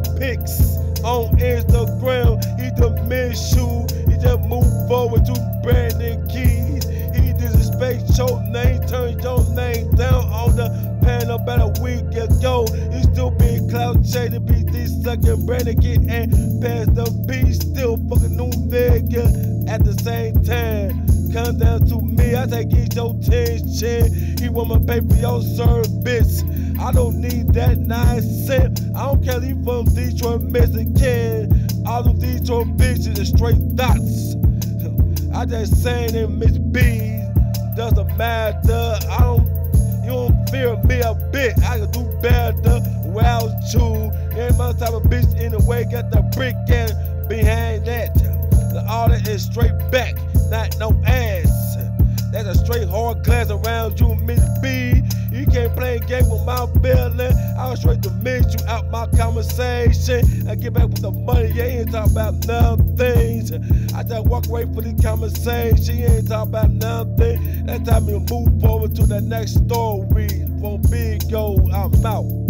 pics on Instagram. He the issue. He just moved forward to Brandy keys. He disrespect your name, turn your name down on the panel about a week ago. You still being cloud chasing, BD sucking Brandy kid and pass the beat. Still fucking new nigga at the same time. Come down to me, I take each your attention. He want my pay for your service. I don't need that 9 cents. I don't care if he from Detroit, Michigan. All of Detroit bitches are straight dots. I just saying it, Miss B. Doesn't matter. You don't fear me a bit. I can do better without you. Ain't my type of bitch in the way. Got the brick and behind that. The order is straight back, not no ass. That's a straight hard glass around you, Miss B. You can't play a game with my feeling. I'll straight to miss you out my conversation. I get back with the money, you ain't talking about nothing. I just walk away from the conversation, you ain't talking about nothing. That's time to move forward to the next story. From Big Go, I'm out.